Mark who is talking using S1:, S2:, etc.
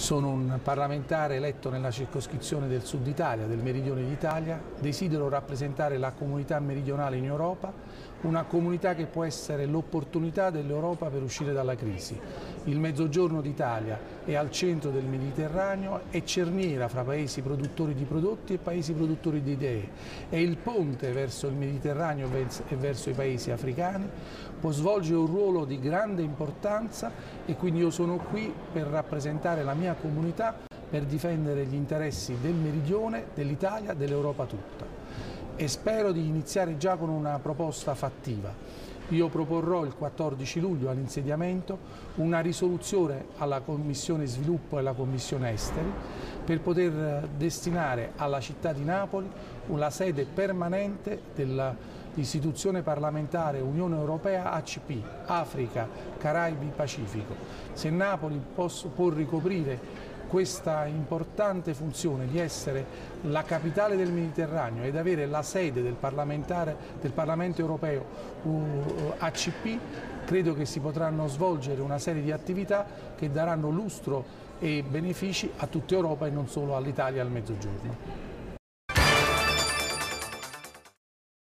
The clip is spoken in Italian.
S1: Sono un parlamentare eletto nella circoscrizione del Sud Italia, del Meridione d'Italia. Desidero rappresentare la comunità meridionale in Europa, una comunità che può essere l'opportunità dell'Europa per uscire dalla crisi. Il Mezzogiorno d'Italia è al centro del Mediterraneo, è cerniera fra paesi produttori di prodotti e paesi produttori di idee, è il ponte verso il Mediterraneo e verso i paesi africani, può svolgere un ruolo di grande importanza e quindi io sono qui per rappresentare la mia comunità, per difendere gli interessi del Meridione, dell'Italia, dell'Europa tutta. E spero di iniziare già con una proposta fattiva. Io proporrò il 14 luglio all'insediamento una risoluzione alla Commissione Sviluppo e alla Commissione Esteri per poter destinare alla città di Napoli una sede permanente dell'istituzione parlamentare Unione Europea ACP, Africa, Caraibi, Pacifico. Se Napoli può ricoprire questa importante funzione di essere la capitale del Mediterraneo ed avere la sede del Parlamento europeo ACP, credo che si potranno svolgere una serie di attività che daranno lustro e benefici a tutta Europa e non solo all'Italia e al Mezzogiorno.